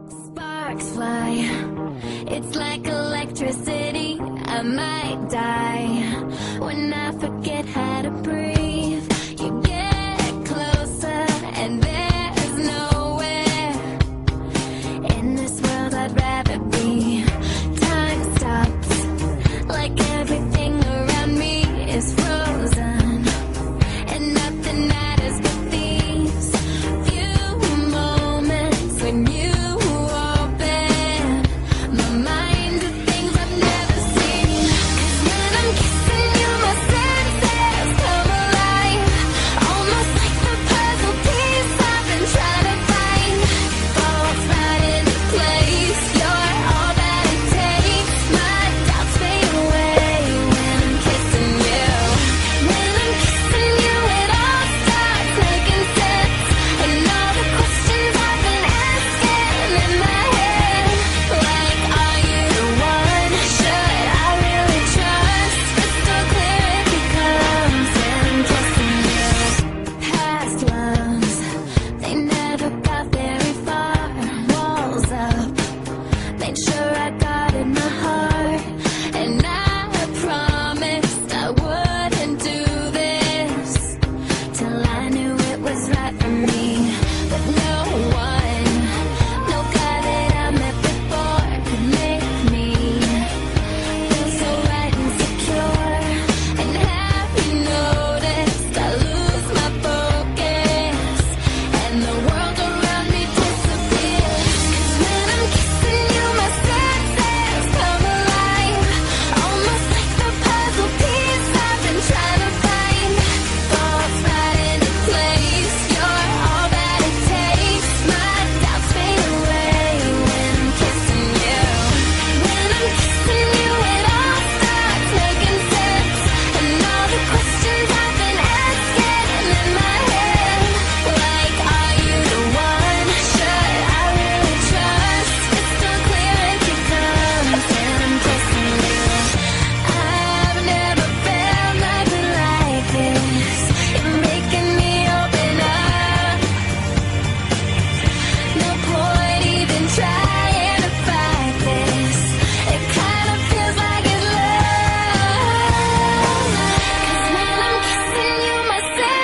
Sparks fly, it's like electricity. I might die when I forget how to breathe. You get closer and there's nowhere in this world I'd rather be. Time stops, like everything around me is frozen, and nothing matters but these few moments when you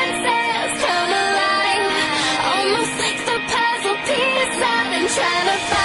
trying to find